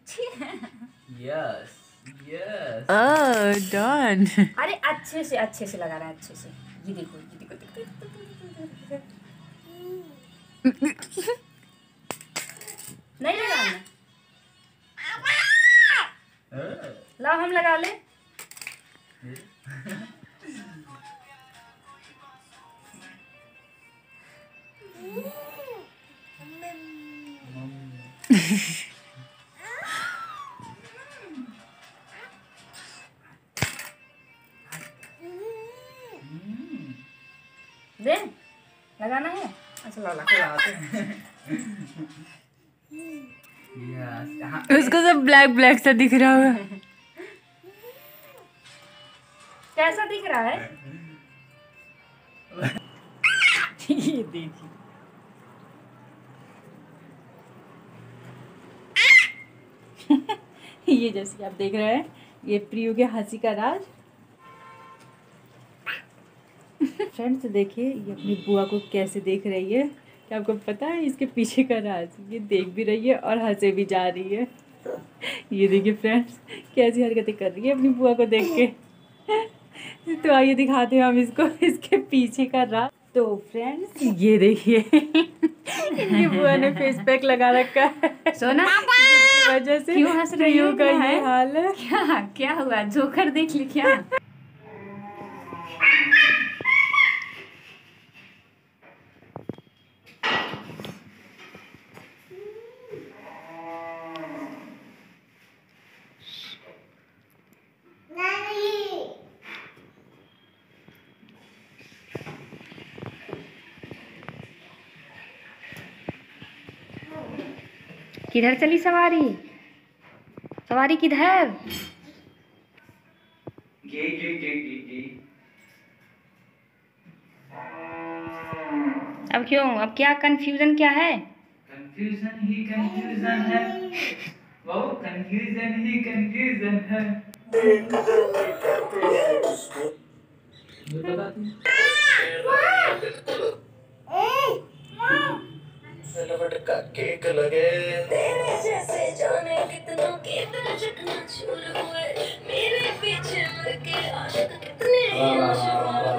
अच्छी है। Yes yes. Done. अरे अच्छे से लगा रहा है, अच्छे से। ये देखो ये देखो, नहीं लगाना। लाओ हम लगा ले। दे लगाना है। अच्छा ला उसको सब ब्लैक ब्लैक सा दिख रहा होगा। कैसा दिख रहा है? ये देखिए, ये जैसे आप देख रहे हैं, ये प्रियो के हंसी का राज। फ्रेंड्स देखिए, ये अपनी बुआ को कैसे देख रही है। क्या आपको पता है इसके पीछे का राज? ये देख भी रही है और हंसे भी जा रही है। ये देखिए फ्रेंड्स, कैसी हरकतें कर रही है अपनी बुआ को देख के। तो आइए दिखाते हैं हम इसको इसके पीछे का राज। तो फ्रेंड्स ये देखिए, इनकी बुआ ने फेस पैक लगा रखा है सोना, जिसकी वजह से क्यों हंस रही हो? का ये हाल है। क्या हुआ? जोकर देख ली क्या? किधर चली सवारी? सवारी किधर? अब क्यों? अब क्या कंफ्यूजन क्या है? कंफ्यूजन ही कंफ्यूजन है, वो कंफ्यूजन ही कंफ्यूजन है। का केक लगे तेरे जैसे जाने कितनों के दिल चकना चूर हुए, मेरे पीछे मर के आशिक कितने आशिक